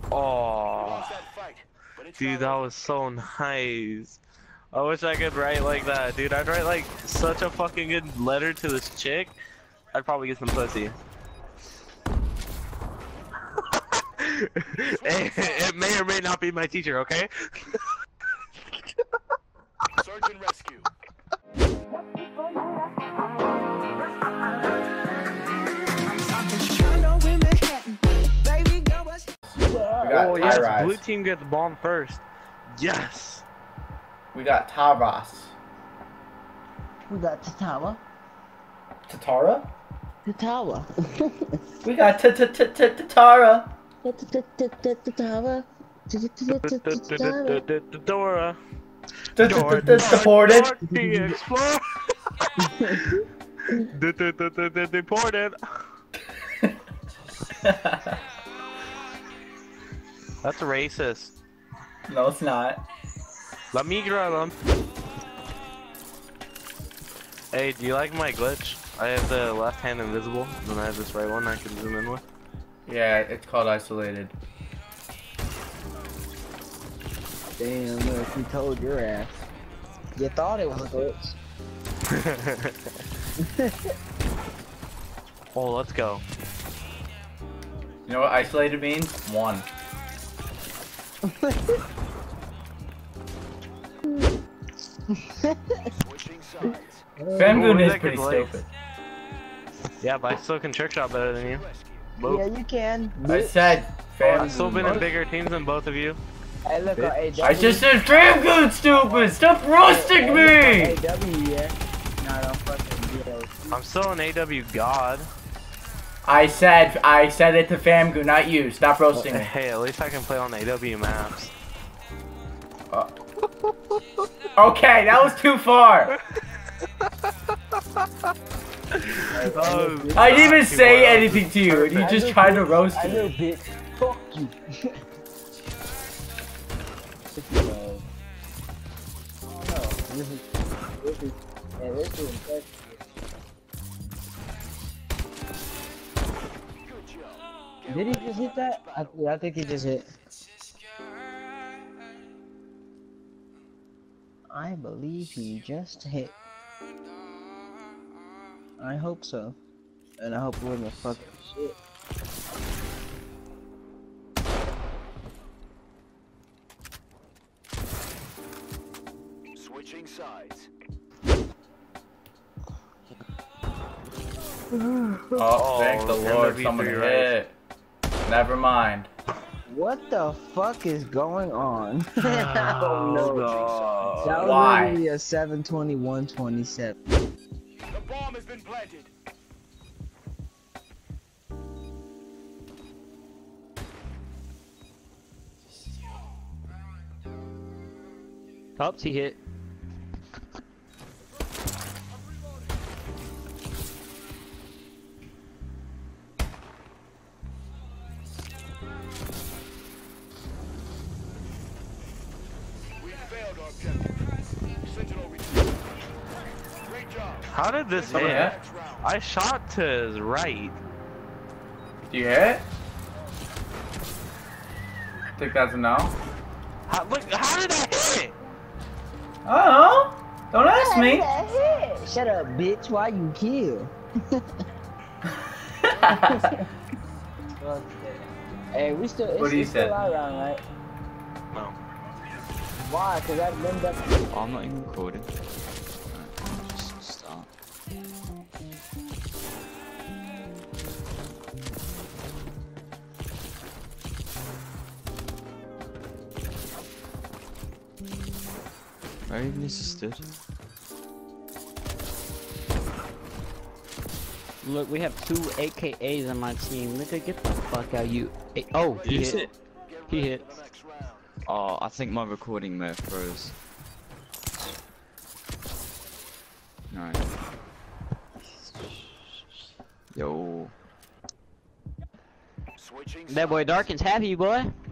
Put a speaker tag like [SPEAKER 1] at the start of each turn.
[SPEAKER 1] Oh, dude, that was so nice. I wish I could write like that, dude. I'd write like such a fucking good letter to this chick. I'd probably get some pussy. It may or may not be my teacher, okay?
[SPEAKER 2] Search and rescue.
[SPEAKER 1] Oh yes, blue team gets the bomb first. Yes.
[SPEAKER 3] We got Taras.
[SPEAKER 4] We got Tatawa.
[SPEAKER 3] Tatara?
[SPEAKER 4] Tatawa.
[SPEAKER 3] We got Tatara.
[SPEAKER 4] Tatawa.
[SPEAKER 1] Dora.
[SPEAKER 3] Deported.
[SPEAKER 1] Deported. That's racist.
[SPEAKER 3] No, it's not.
[SPEAKER 1] La migra. Hey, do you like my glitch? I have the left hand invisible, and I have this right one I can zoom in with.
[SPEAKER 3] Yeah, it's called isolated.
[SPEAKER 4] Damn, look, we told your ass. You thought it was a glitch.
[SPEAKER 1] Oh, let's go.
[SPEAKER 3] You know what isolated means? One. Famgoon is pretty stupid.
[SPEAKER 1] Yeah, but I still can trick shot better than you. Boop.
[SPEAKER 4] Yeah, you can.
[SPEAKER 3] I said
[SPEAKER 1] I've still been in bigger teams than both of you.
[SPEAKER 4] Hey, look,
[SPEAKER 3] I just said Famgoon stupid! Stop roasting me!
[SPEAKER 4] AW, yeah. No, don't fucking do it.
[SPEAKER 1] I'm still an AW god.
[SPEAKER 3] I said it to Famgoon, not you. Stop roasting me.
[SPEAKER 1] Hey, at least I can play on AW maps.
[SPEAKER 3] Okay, that was too far. I didn't even say anything to you, and you just tried to roast
[SPEAKER 4] I
[SPEAKER 3] me.
[SPEAKER 4] know, bitch. Fuck you. Oh no, this is impressive. Did he just hit that? Yeah, I think he just hit. I believe he just hit. I hope so. And I hope we're the fucking shit.
[SPEAKER 2] Switching sides.
[SPEAKER 3] Oh, thank the Lord, someone hit. Never mind.
[SPEAKER 4] What the fuck is going on? I don't know. That was
[SPEAKER 3] Why?
[SPEAKER 4] literally a 721-27.
[SPEAKER 2] The bomb has been planted.
[SPEAKER 5] Oops, he hit.
[SPEAKER 2] We failed our objective. Sentinel retreat. Great job.
[SPEAKER 1] How did this
[SPEAKER 3] Someone
[SPEAKER 1] hit?
[SPEAKER 3] hit?
[SPEAKER 1] I shot to his right.
[SPEAKER 3] Do you hit? Think that's a no?
[SPEAKER 1] Look, how did I hit?
[SPEAKER 3] Oh, don't ask me.
[SPEAKER 4] Shut up, bitch. Why you kill? Hey, we still.
[SPEAKER 3] What do you
[SPEAKER 4] it's still
[SPEAKER 3] say?
[SPEAKER 4] out around, right?
[SPEAKER 1] No.
[SPEAKER 4] Why? Cause I've been back.
[SPEAKER 5] Oh, I'm not even recording. Alright, just start. Where even is he stood? Look, we have two AKAs on my team. Nigga, get the fuck out, you. Oh, he hit. He hit. Oh, I think my recording may have froze. Alright. Yo.
[SPEAKER 2] Switching
[SPEAKER 5] That boy Darkin's happy, boy.